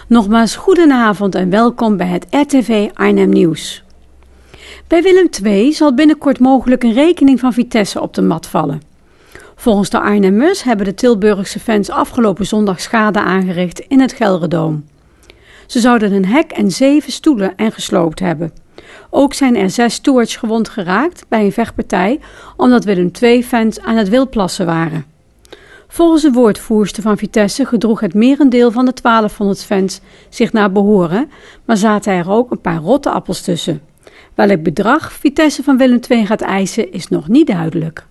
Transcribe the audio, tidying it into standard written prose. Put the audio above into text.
Nogmaals goedenavond en welkom bij het RTV Arnhem Nieuws. Bij Willem II zal binnenkort mogelijk een rekening van Vitesse op de mat vallen. Volgens de Arnhemmers hebben de Tilburgse fans afgelopen zondag schade aangericht in het Gelderdoom. Ze zouden een hek en 7 stoelen gesloopt hebben. Ook zijn er 6 stewards gewond geraakt bij een vechtpartij omdat Willem II-fans aan het wildplassen waren. Volgens de woordvoerster van Vitesse gedroeg het merendeel van de 1200 fans zich naar behoren, maar zaten er ook een paar rotte appels tussen. Welk bedrag Vitesse van Willem II gaat eisen is nog niet duidelijk.